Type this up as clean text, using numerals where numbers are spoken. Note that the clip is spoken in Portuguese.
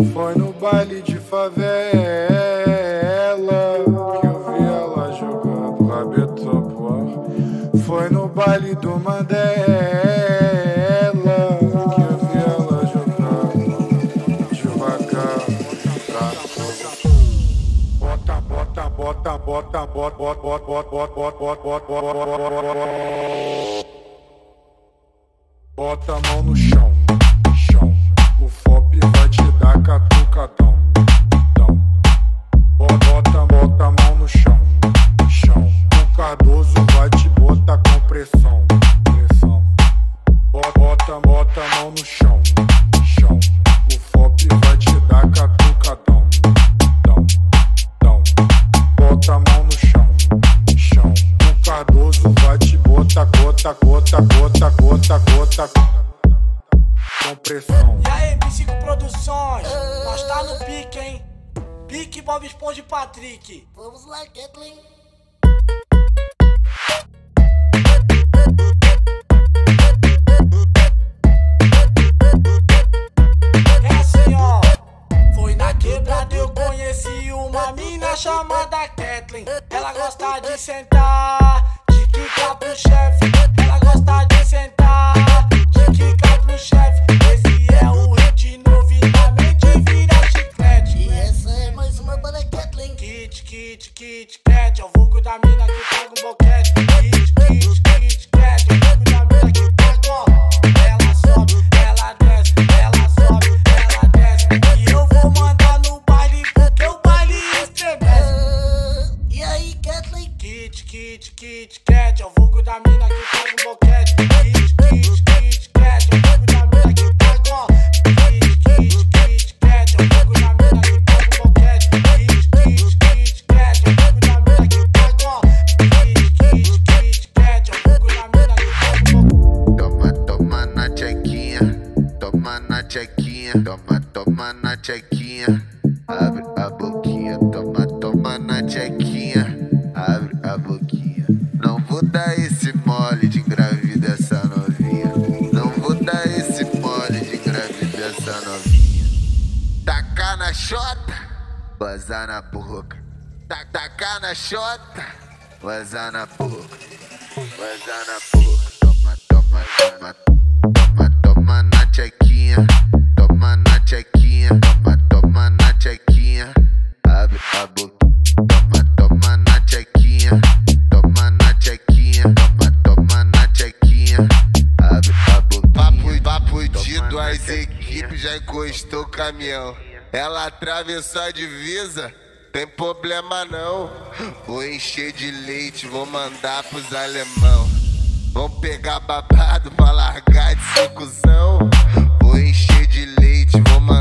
Foi no baile de favela que eu vi ela jogando rabetão pro ar. Foi no baile do Mandela que eu vi ela jogando devagar. Bota, bota, bota, bota, bota, bota, bota, bota, bota, bota. Bota a mão no chão, chão. O FOP vai te dar catucadão, dão. Bota a mão no chão, chão. O Cardoso vai te botar com pressão, pressão. Bota a mão no chão, chão. O FOP vai te dar catucadão, dão, dão. Bota a mão no chão, chão. O Cardoso vai te botar gota, gota, gota, gota, gota. Com pressão. E aí, Psico Produções, nós tá no pique, hein? Pique Bob Esponja e Patrick. Vamos lá, Kathleen. É assim, ó. Foi na quebrada eu conheci uma mina chamada Kathleen. Ela gosta de sentar, de quicar pro chefe. Ela gosta de sentar, de quicar pro chefe. Esse é o hit novo e na mente vira chiclete. E essa é mais uma para Kathleen. Kit, kit, kit, cat. É o vulgo da mina que pega um boquete. Kit, kit, kit, cat. É o vulgo da mina que pega, ó. Ela sobe, ela desce, ela sobe, ela desce. E eu vou mandar no baile porque o baile estremece. E aí, Kathleen? Kit, kit, kit, cat. É o vulgo da mina que pega um boquete. Kit, kit, kit, cat. É o vulgo da mina que pega, ó. Kit, kit, kit, cat. É o vulgo da mina que pega um boquete. Kit, kit, kit, cat. É o vulgo da mina que pega, ó. Kit, kit, kit, cat. É o vulgo da mina que pega um boquete. Toma, toma na chequinha, toma na chequinha, toma, toma na chequinha, abre a boquinha, toma, toma na chequinha, abre a boquinha. Não vou dar esse mole de engravida essa novinha, não vou dar esse mole de engravida essa novinha. Tacar na xota, vazar na boca, tacar na xota, vazar na boca, vazar na boca. Toma, toma, toma, toma, toma na chequinha, toma na chequinha, toma, toma na chequinha, abre a boca. Toma, toma na chequinha, toma na chequinha, toma, toma na chequinha, abre a boca. Papo de duas equipes, já encostou o caminhão. Ela atravessou a divisa, tem problema não. Vou encher de leite, vou mandar pros alemão. Vão pegar babado pra largar de secuzão. Vou encher de leite, vou mandar